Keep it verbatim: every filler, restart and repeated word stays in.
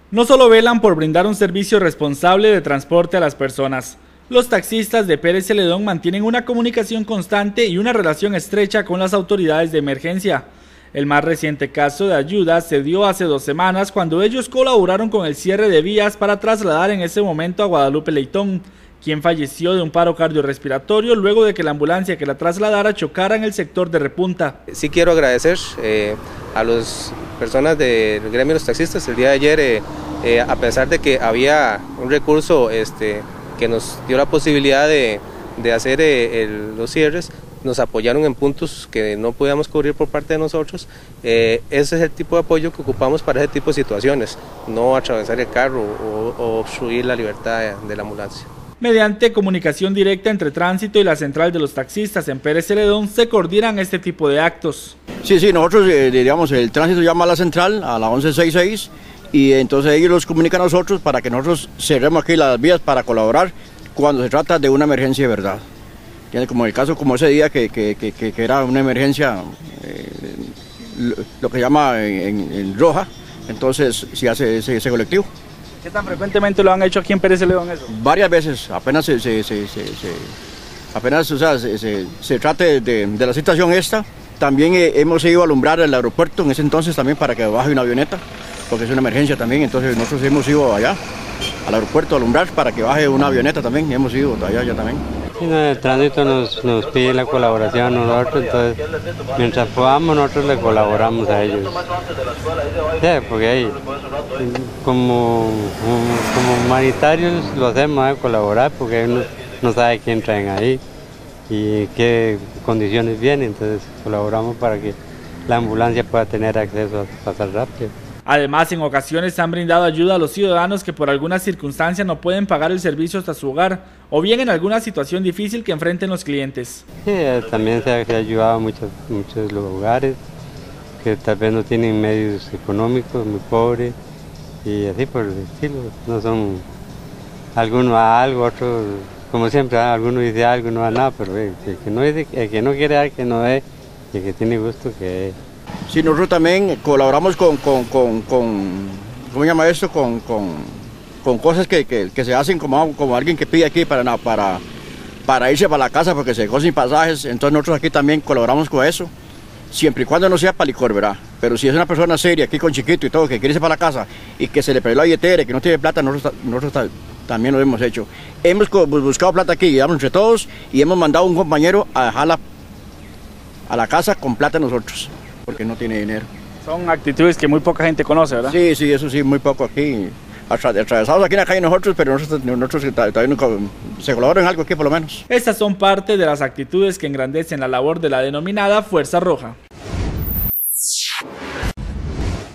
No solo velan por brindar un servicio responsable de transporte a las personas, los taxistas de Pérez Celedón mantienen una comunicación constante y una relación estrecha con las autoridades de emergencia. El más reciente caso de ayuda se dio hace dos semanas cuando ellos colaboraron con el cierre de vías para trasladar en ese momento a Guadalupe Leitón, quien falleció de un paro cardiorrespiratorio luego de que la ambulancia que la trasladara chocara en el sector de Repunta. Sí quiero agradecer eh, a las personas del gremio de los taxistas. El día de ayer, eh, eh, a pesar de que había un recurso este, que nos dio la posibilidad de, de hacer eh, el, los cierres, nos apoyaron en puntos que no podíamos cubrir por parte de nosotros. Eh, ese es el tipo de apoyo que ocupamos para ese tipo de situaciones, no atravesar el carro o, o obstruir la libertad de, de la ambulancia. Mediante comunicación directa entre Tránsito y la central de los taxistas en Pérez Celedón se coordinan este tipo de actos. Sí, sí, nosotros, eh, digamos, el Tránsito llama a la central, a la once sesenta y seis, y entonces ellos los comunican a nosotros para que nosotros cerremos aquí las vías para colaborar cuando se trata de una emergencia de verdad. Como el caso, como ese día que, que, que, que era una emergencia, eh, lo, lo que se llama en, en roja, entonces se hace ese, ese colectivo. ¿Qué tan frecuentemente lo han hecho aquí en Pérez Celedón eso? Varias veces, apenas se, se, se, se, se apenas, o sea, se, se, se trate de, de la situación esta. También eh, hemos ido a alumbrar el aeropuerto en ese entonces también para que baje una avioneta, porque es una emergencia también, entonces nosotros hemos ido allá al aeropuerto a alumbrar para que baje una avioneta también, y hemos ido allá, allá también. Sí, no, el tránsito nos, nos pide la colaboración a nosotros, entonces mientras podamos nosotros le colaboramos a ellos. Sí, porque ahí, como, como humanitarios lo hacemos, ¿eh? Colaborar, porque uno no sabe quién traen ahí y qué condiciones vienen, entonces colaboramos para que la ambulancia pueda tener acceso a pasar rápido. Además, en ocasiones han brindado ayuda a los ciudadanos que por alguna circunstancia no pueden pagar el servicio hasta su hogar o bien en alguna situación difícil que enfrenten los clientes. Sí, también se ha, se ha ayudado a muchos, muchos lugares que tal vez no tienen medios económicos, muy pobres y así por el estilo. No son algunos a algo, otros, como siempre, algunos dice algo, no a nada, pero el que no, dice, el que no quiere dar, que no dé, y el que tiene gusto, que dé. Sí, nosotros también colaboramos con, con, con, con ¿cómo se llama esto? Con, con, con cosas que, que, que se hacen como, como alguien que pide aquí para, para, para irse para la casa porque se dejó sin pasajes, entonces nosotros aquí también colaboramos con eso, siempre y cuando no sea para licor, ¿verdad? Pero si es una persona seria, aquí con chiquito y todo, que quiere irse para la casa y que se le perdió la billetera y que no tiene plata, nosotros, nosotros también lo hemos hecho. Hemos buscado plata aquí, llevamos entre todos y hemos mandado a un compañero a dejarla a la casa con plata nosotros, porque no tiene dinero. Son actitudes que muy poca gente conoce, ¿verdad? Sí, sí, eso sí, muy poco aquí. Atravesados aquí en la calle nosotros, pero nosotros, nosotros todavía nunca se colaboran en algo aquí por lo menos. Estas son parte de las actitudes que engrandecen la labor de la denominada Fuerza Roja.